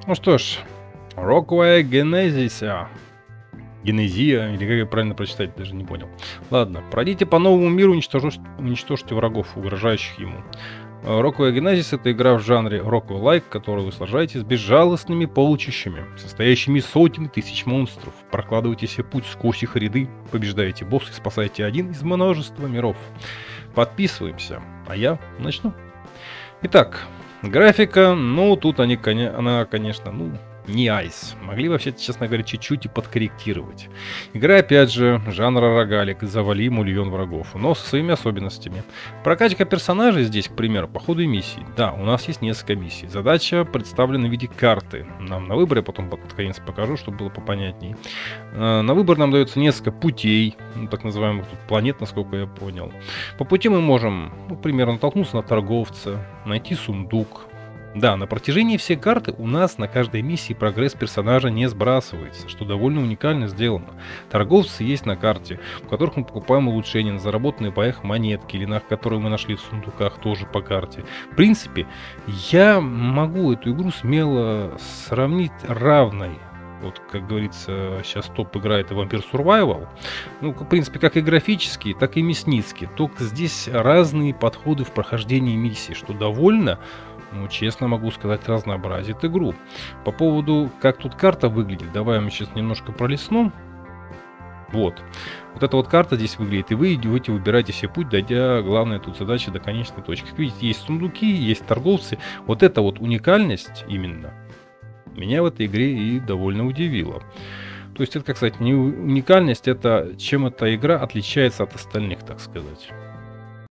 Ну что ж, Rockway Генезиса. Генезия, или как ее правильно прочитать, даже не понял. Ладно, пройдите по новому миру, уничтожьте врагов, угрожающих ему. Rockway Genesis — это игра в жанре Rockway-like, которую вы сражаетесь с безжалостными полчищами, состоящими из сотен тысяч монстров. Прокладывайте себе путь сквозь их ряды, побеждаете босса и спасаете один из множества миров. Подписываемся, а я начну. Итак, графика, ну, тут она, конечно, ну, не айс. Могли вообще, честно говоря, чуть-чуть и подкорректировать. Игра, опять же, жанра рогалик, завали мульон врагов, но со своими особенностями. Прокачка персонажей здесь, к примеру, по ходу миссий. Да, у нас есть несколько миссий. Задача представлена в виде карты. Нам на выбор, я потом под конец покажу, чтобы было попонятней. На выбор нам дается несколько путей, ну, так называемых тут планет, насколько я понял. По пути мы можем, ну, примерно, натолкнуться на торговца, найти сундук. Да, на протяжении всей карты у нас на каждой миссии прогресс персонажа не сбрасывается, что довольно уникально сделано. Торговцы есть на карте, в которых мы покупаем улучшения на заработанные по их монетки, или на которые мы нашли в сундуках, тоже по карте. В принципе, я могу эту игру смело сравнить равной. Вот, как говорится, сейчас топ играет и Vampire Survival. Ну, в принципе, как и графический, так и мясницкий. Только здесь разные подходы в прохождении миссий, что довольно, ну, честно могу сказать, разнообразит игру. По поводу, как тут карта выглядит, давай мы сейчас немножко пролистнем. Вот. Вот эта вот карта здесь выглядит, и вы идете, выбираете себе путь, дойдя, главная тут задача до конечной точки. Как видите, есть сундуки, есть торговцы. Вот эта вот уникальность именно меня в этой игре и довольно удивила. То есть это, как сказать, не уникальность, это чем эта игра отличается от остальных, так сказать.